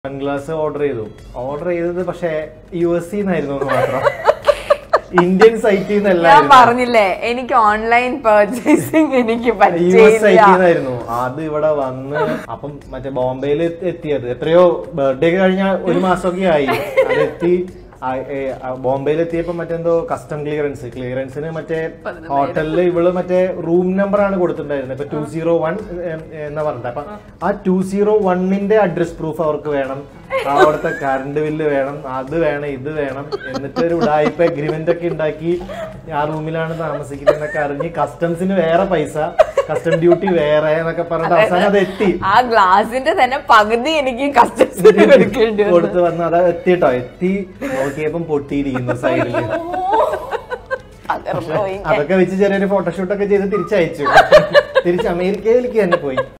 Sunglass order ചെയ്തത് പക്ഷേ US ന്നായിരുന്നു മാത്രം. ഇന്ത്യൻ സൈറ്റിൽ നിന്നല്ല പറഞ്ഞില്ലേ എനിക്ക് ഓൺലൈൻ പർച്ചേസിംഗ് എനിക്ക് പറ്റില്ലായിരുന്നു. അത് ഇവിടെ വന്ന് അപ്പം മറ്റേ ബോംബെയിൽ എത്തിയത് എത്രയോ ബർത്ത്ഡേ ഒക്കെ കഴിഞ്ഞ ഒരു മാസമൊക്കെ ആയി. അതെത്തി ബോംബെയിൽ എത്തിയപ്പോ മറ്റെന്തോ കസ്റ്റം ക്ലിയറൻസിന് മറ്റേ ഹോട്ടലില് ഇവള് മറ്റേ റൂം നമ്പർ ആണ് കൊടുത്തിട്ടുണ്ടായിരുന്നത്. ഇപ്പൊ 201 എന്നാ പറഞ്ഞത്. അപ്പൊ ആ 201ന്റെ അഡ്രസ് പ്രൂഫ് അവർക്ക് വേണം, അവിടുത്തെ കറണ്ട് ബില്ല് വേണം, അത് വേണം, ഇത് വേണം. എന്നിട്ട് ഒരു ഉടായിപ്പ അഗ്രിമെന്റ് ഒക്കെ ഉണ്ടാക്കി ആ റൂമിലാണ് താമസിക്കുന്നത് എന്നൊക്കെ അറിഞ്ഞ് കസ്റ്റംസിന് വേറെ പൈസ, കസ്റ്റം ഡ്യൂട്ടി വേറെ എന്നൊക്കെ പറഞ്ഞിട്ട് അവസാനം അത് എത്തി. ആ ഗ്ലാസിന്റെ തന്നെ പകുതി എനിക്ക് കസ്റ്റംസിന് കൊടുത്ത് വന്ന് അത് എത്തിട്ടോ. എത്തി നോക്കിയപ്പം പൊട്ടിയിരിക്കുന്നു സൈഡില്. അതൊക്കെ വെച്ച് ചെറിയൊരു ഫോട്ടോഷൂട്ടൊക്കെ ചെയ്ത് തിരിച്ചയച്ചു. തിരിച്ച് അമേരിക്കയിലേക്ക് തന്നെ പോയി.